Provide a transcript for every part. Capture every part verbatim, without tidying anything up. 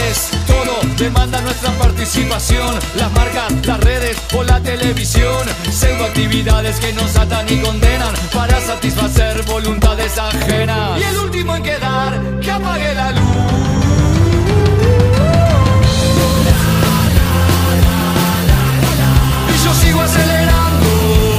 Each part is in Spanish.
redes, todo demanda nuestra participación. Las marcas, las redes o la televisión, pseudoactividades que nos atan y condenan para satisfacer voluntades ajenas. Y el último en quedar, que apague la luz. Y yo sigo acelerando,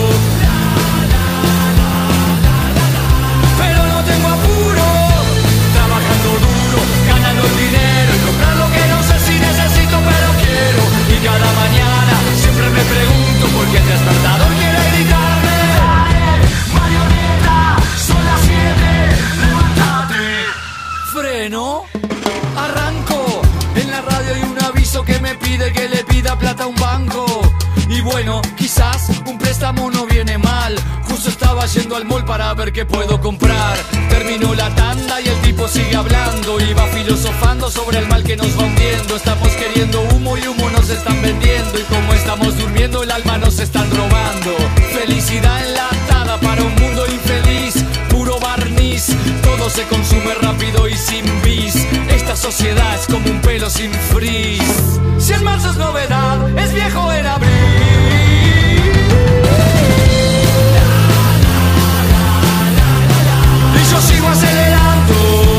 pero no tengo apuro, trabajando duro, ganando el dinero y comprar lo que no sé si necesito pero quiero. Y cada mañana siempre me pregunto por qué el despertador quiere gritarme: marioneta, son las siete, levántate. Freno, arranco, en la radio hay un aviso que me pide que le pida plata a un banco. Y bueno, quizás un préstamo no viene mal. Justo estaba yendo al mall para ver qué puedo comprar. Terminó la tanda y el tipo sigue hablando y va filosofando sobre el mal que nos va hundiendo. Estamos queriendo humo y humo nos están vendiendo. Y como estamos durmiendo el alma nos están robando. Felicidad enlatada para un mundo infeliz, puro barniz. Todo se consume rápido y sin bis. Esta sociedad es como un pelo sin frizz. Si en marzo es novedad, es viejo en abril. Y yo sigo acelerando,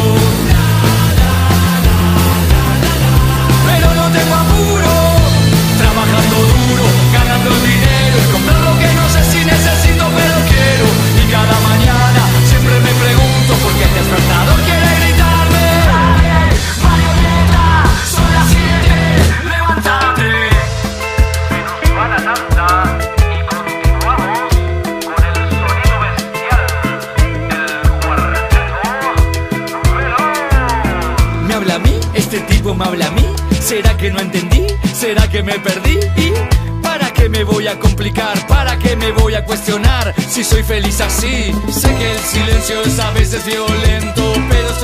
pero no tengo apuro, trabajando duro, ganando el dinero y comprar lo que no sé si necesito pero quiero. Y cada mañana siempre me pregunto por qué el despertador quiere gritarme: marioneta, son las siete, levántate. Se nos va la tanda y continuamos con el sonido bestial, el cuarteto Veloz. ¿Me habla a mí? ¿Este tipo me habla a mí? ¿Será que no entendí? ¿Será que me perdí? ¿Y para qué me voy a complicar? ¿Para qué me voy a cuestionar si soy feliz así? Sé que el silencio es a veces violento, pero